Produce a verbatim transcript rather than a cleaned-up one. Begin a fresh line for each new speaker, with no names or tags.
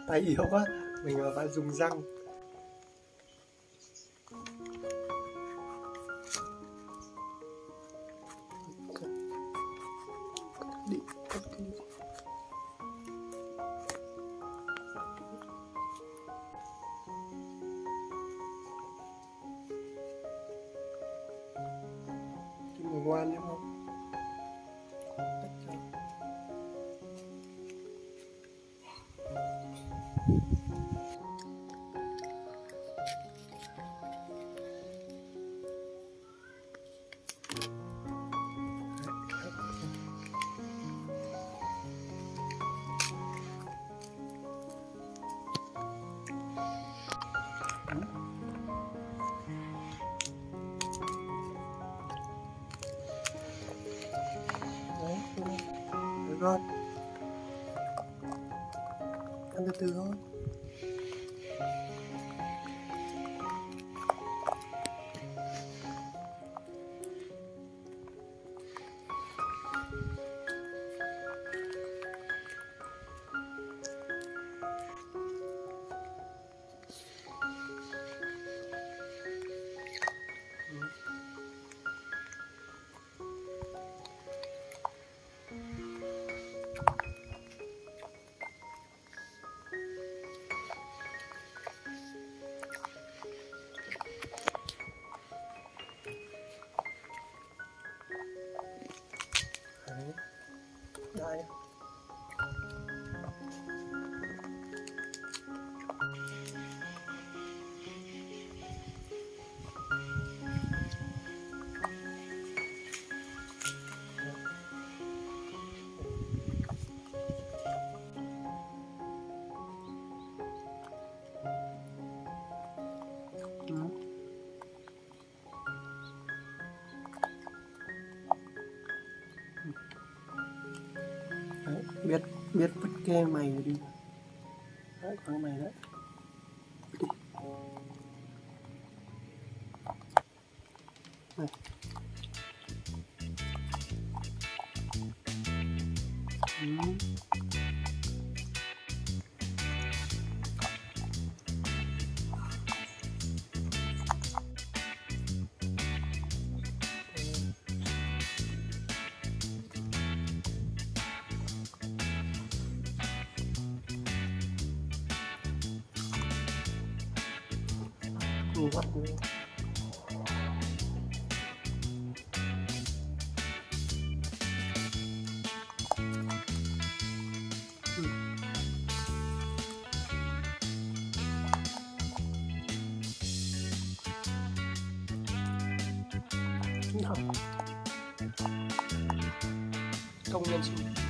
Tay yếu quá, mình mà phải dùng răng. Đi, cắt đi. Kim người ngoan đúng không? Đấy, được rồi. Ăn từ từ thôi. Đấy. Đây. Ừ. Đấy, biết biết vứt cái mày đi. Đấy, có cái mày đấy. Đi. Này. Ừ. Ừ, bắt đi. Ừ. Không nhân sự.